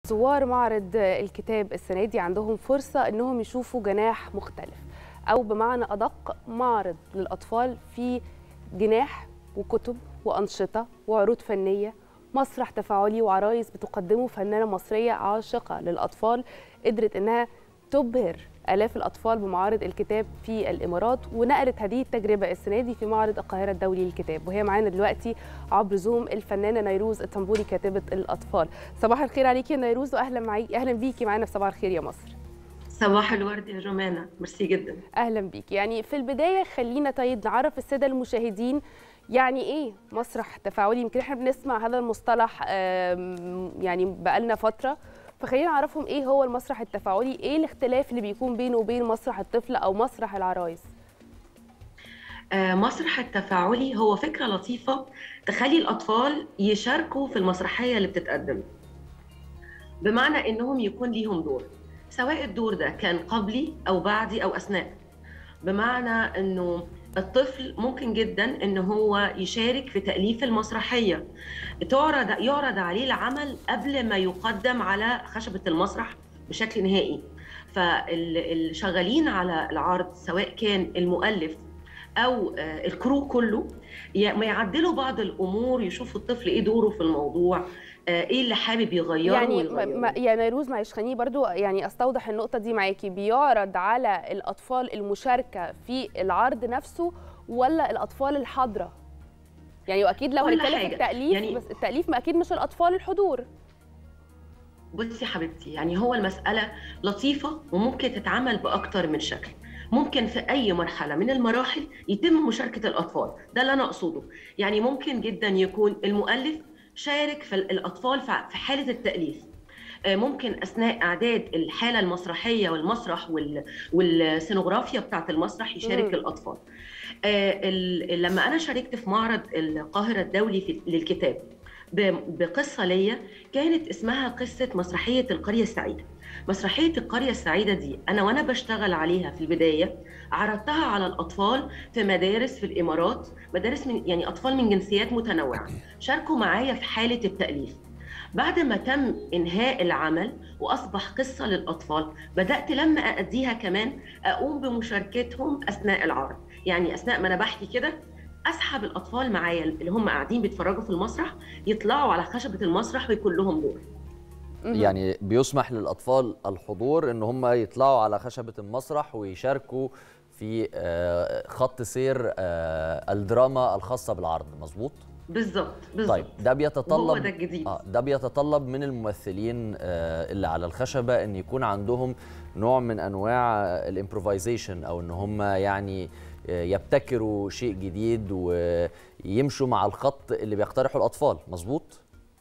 زوار معرض الكتاب السنة دي عندهم فرصة إنهم يشوفوا جناح مختلف، أو بمعنى أدق معرض للأطفال فيه جناح وكتب وأنشطة وعروض فنية، مسرح تفاعلي وعرايس بتقدمه فنانة مصرية عاشقة للأطفال قدرت إنها تبهر آلاف الأطفال بمعارض الكتاب في الإمارات، ونقلت هذه التجربة السنة دي في معرض القاهرة الدولي للكتاب. وهي معانا دلوقتي عبر زوم الفنانة نيروز الطنبوري كاتبة الأطفال. صباح الخير عليكي يا نيروز، أهلا بيكي معانا في صباح الخير يا مصر. صباح الورد يا جمانة، ميرسي جدا. أهلا بيكي. يعني في البداية خلينا طيب نعرف السادة المشاهدين يعني إيه مسرح تفاعلي. يمكن إحنا بنسمع هذا المصطلح يعني بقالنا فترة، فخلينا نعرفهم ايه هو المسرح التفاعلي، ايه الاختلاف اللي بيكون بينه وبين مسرح الطفل او مسرح العرايس. مسرح التفاعلي هو فكرة لطيفة تخلي الأطفال يشاركوا في المسرحية اللي بتتقدم، بمعنى إنهم يكون ليهم دور، سواء الدور ده كان قبلي أو بعدي أو أثناء. بمعنى إنه الطفل ممكن جدا إن هو يشارك في تأليف المسرحية، يعرض عليه العمل قبل ما يقدم على خشبة المسرح بشكل نهائي. فاللي شغالين على العرض سواء كان المؤلف أو الكرو كله ما يعدلوا بعض الأمور، يشوفوا الطفل إيه دوره في الموضوع، ايه اللي حابب يغيره يعني يا نيروز معلش خليني برضو يعني استوضح النقطه دي معاكي. بيعرض على الاطفال المشاركه في العرض نفسه ولا الاطفال الحاضره؟ يعني واكيد لو هنتكلم في التاليف يعني بس التاليف ما اكيد مش الاطفال الحضور. بصي حبيبتي، يعني هو المساله لطيفه وممكن تتعمل باكتر من شكل. ممكن في اي مرحله من المراحل يتم مشاركه الاطفال، ده اللي انا اقصده. يعني ممكن جدا يكون المؤلف شارك في الأطفال في حالة التأليف، ممكن أثناء إعداد الحالة المسرحية والمسرح والسينوغرافيا بتاعة المسرح يشارك الأطفال. لما أنا شاركت في معرض القاهرة الدولي للكتاب بقصة ليا كانت اسمها قصة مسرحية القرية السعيدة. مسرحية القرية السعيدة دي أنا وأنا بشتغل عليها في البداية عرضتها على الأطفال في مدارس في الإمارات، مدارس يعني أطفال من جنسيات متنوعة شاركوا معايا في حالة التأليف. بعد ما تم إنهاء العمل وأصبح قصة للأطفال، بدأت لما أأديها كمان أقوم بمشاركتهم أثناء العرض. يعني أثناء ما أنا بحكي كده أسحب الأطفال معايا اللي هم قاعدين بيتفرجوا في المسرح يطلعوا على خشبة المسرح ويكون لهم دور. يعني بيسمح للأطفال الحضور إن هم يطلعوا على خشبة المسرح ويشاركوا في خط سير الدراما الخاصة بالعرض، مظبوط؟ بالظبط. طيب ده بيتطلب، هو ده الجديد. ده بيتطلب من الممثلين اللي على الخشبة إن يكون عندهم نوع من أنواع الامبروفايزيشن، أو إن هم يعني يبتكروا شيء جديد ويمشوا مع الخط اللي بيقترحه الأطفال، مظبوط؟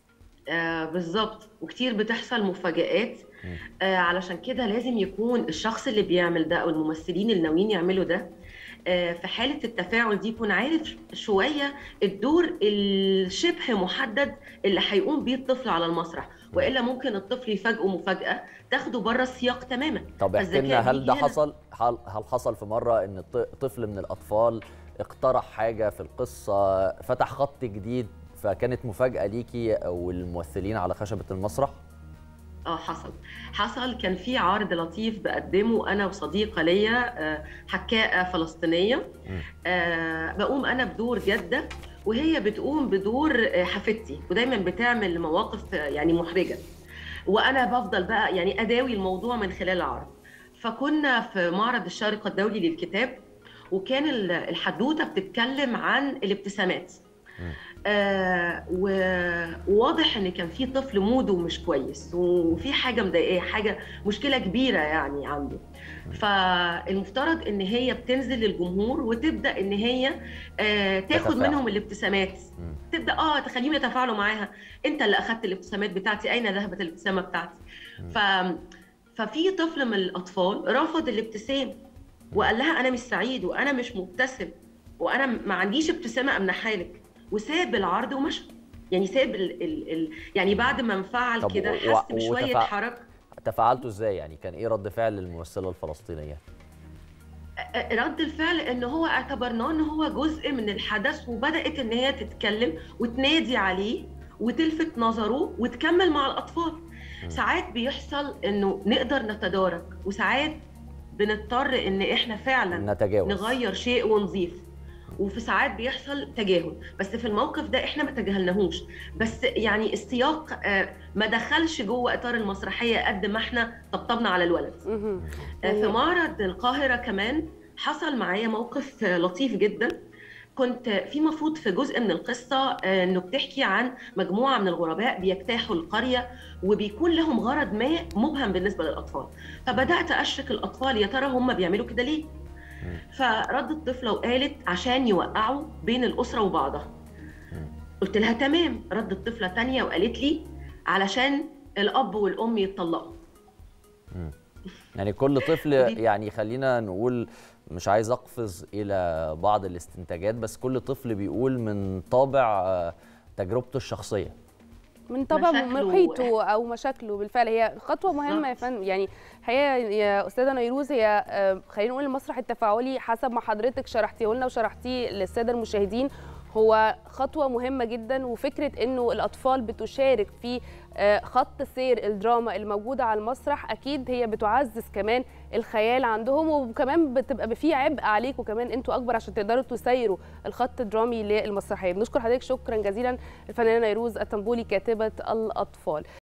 بالظبط، وكتير بتحصل مفاجآت. علشان كده لازم يكون الشخص اللي بيعمل ده أو الممثلين اللي ناويين يعملوا ده في حالة التفاعل دي يكون عارف شوية الدور الشبه محدد اللي هيقوم بيه الطفل على المسرح، وإلا ممكن الطفل يفاجئه مفاجأة تاخده بره السياق تماما. طب احكي لنا، هل ده حصل؟ هل حصل في مرة إن طفل من الأطفال اقترح حاجة في القصة، فتح خط جديد، فكانت مفاجأة ليكي أو الممثلين على خشبة المسرح؟ حصل. كان في عرض لطيف بقدمه انا وصديقه ليا حكاءه فلسطينيه، بقوم انا بدور جده وهي بتقوم بدور حفيدتي، ودايما بتعمل مواقف يعني محرجه، وانا بفضل بقى يعني اداوي الموضوع من خلال العرض. فكنا في معرض الشارقه الدولي للكتاب، وكان الحدوته بتتكلم عن الابتسامات. وواضح ان كان في طفل موده مش كويس وفي حاجه مضايقاه، حاجه مشكله كبيره يعني عنده. فالمفترض ان هي بتنزل للجمهور وتبدا ان هي تاخد منهم الابتسامات، تبدا تخليهم يتفاعلوا معاها. انت اللي اخذت الابتسامات بتاعتي، اين ذهبت الابتسامه بتاعتي؟ ففي طفل من الاطفال رفض الابتسام وقال لها انا مش سعيد وانا مش مبتسم وانا ما عنديش ابتسامه امنحها لك، وساب العرض ومشى. يعني ساب يعني بعد ما انفعل كده حس بشويه حركه. تفاعلتوا ازاي؟ يعني كان ايه رد فعل الممثله الفلسطينيه؟ رد الفعل ان هو اعتبرناه ان هو جزء من الحدث، وبدات ان هي تتكلم وتنادي عليه وتلفت نظره وتكمل مع الاطفال. ساعات بيحصل انه نقدر نتدارك، وساعات بنضطر ان احنا فعلا نتجاوز، نغير شيء ونضيف، وفي ساعات بيحصل تجاهل. بس في الموقف ده احنا ما تجاهلناهوش، بس يعني السياق ما دخلش جوه اطار المسرحيه قد ما احنا طبطبنا على الولد. في معرض القاهره كمان حصل معايا موقف لطيف جدا. كنت في مفروض في جزء من القصة انه بتحكي عن مجموعة من الغرباء بيجتاحوا القرية وبيكون لهم غرض ما مبهم بالنسبة للأطفال، فبدأت أشرك الأطفال يا ترى هم بيعملوا كده ليه؟ فردت طفلة وقالت عشان يوقعوا بين الأسرة وبعضها. قلت لها تمام. ردت طفلة تانية وقالت لي علشان الأب والأم يتطلقوا. يعني كل طفل، يعني خلينا نقول، مش عايز أقفز إلى بعض الاستنتاجات، بس كل طفل بيقول من طابع تجربته الشخصية، من طبع محيطه او مشاكله. بالفعل هي خطوه مهمه يا فندم. يعني هي يا استاذه نيروز، هي خلينا نقول المسرح التفاعلي حسب ما حضرتك شرحتيه لنا وشرحتيه للساده المشاهدين هو خطوه مهمه جدا، وفكره انه الاطفال بتشارك في خط سير الدراما الموجوده على المسرح اكيد هي بتعزز كمان الخيال عندهم، وكمان بتبقى في عبء عليكم كمان انتوا اكبر عشان تقدروا تسيروا الخط الدرامي للمسرحيه. بنشكر حضرتك شكرا جزيلا الفنانه نيروز الطنبولي كاتبه الأطفال.